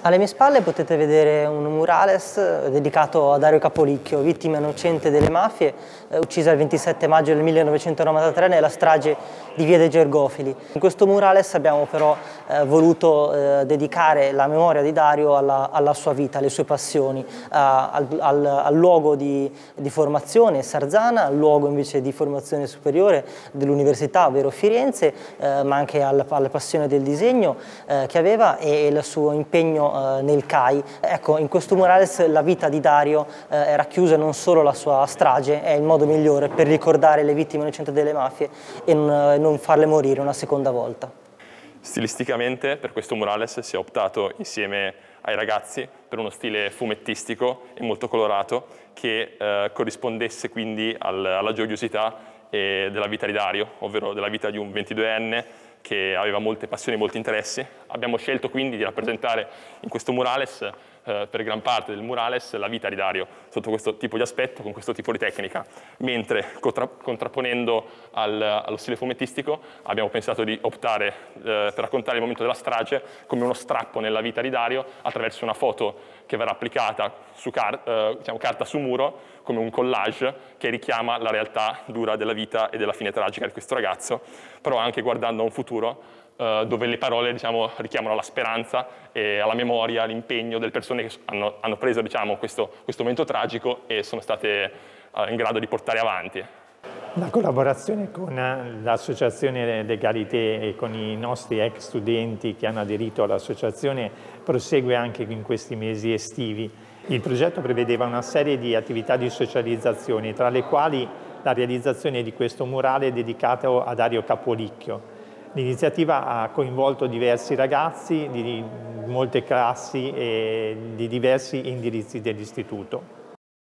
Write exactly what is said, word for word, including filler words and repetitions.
Alle mie spalle potete vedere un murales dedicato a Dario Capolicchio, vittima innocente delle mafie, eh, uccisa il ventisette maggio del millenovecentonovantatré nella strage di Via dei Gergofili. In questo murales abbiamo però eh, voluto eh, dedicare la memoria di Dario alla, alla sua vita, alle sue passioni, eh, al, al, al luogo di, di formazione Sarzana, al luogo invece di formazione superiore dell'Università, ovvero Firenze, eh, ma anche alla, alla passione del disegno eh, che aveva e il suo impegno nel C A I. Ecco, in questo murales la vita di Dario eh, è racchiusa, non solo la sua strage, è il modo migliore per ricordare le vittime innocenti delle mafie e non, non farle morire una seconda volta. Stilisticamente per questo murales si è optato insieme ai ragazzi per uno stile fumettistico e molto colorato che eh, corrispondesse quindi al, alla gioiosità eh, della vita di Dario, ovvero della vita di un ventiduenne che aveva molte passioni e molti interessi. Abbiamo scelto quindi di rappresentare in questo murales, eh, per gran parte del murales, la vita di Dario sotto questo tipo di aspetto, con questo tipo di tecnica, mentre contra contrapponendo al, allo stile fumettistico abbiamo pensato di optare eh, per raccontare il momento della strage come uno strappo nella vita di Dario attraverso una foto che verrà applicata su car eh, diciamo, carta su muro come un collage che richiama la realtà dura della vita e della fine tragica di questo ragazzo, però anche guardando a un futuro eh, dove le parole diciamo, richiamano alla speranza e alla memoria, all'impegno delle persone che hanno, hanno preso diciamo, questo, questo momento tragico e sono state eh, in grado di portare avanti. La collaborazione con l'associazione Legalité e con i nostri ex studenti che hanno aderito all'associazione prosegue anche in questi mesi estivi. Il progetto prevedeva una serie di attività di socializzazione, tra le quali la realizzazione di questo murale dedicato a Dario Capolicchio. L'iniziativa ha coinvolto diversi ragazzi di molte classi e di diversi indirizzi dell'istituto.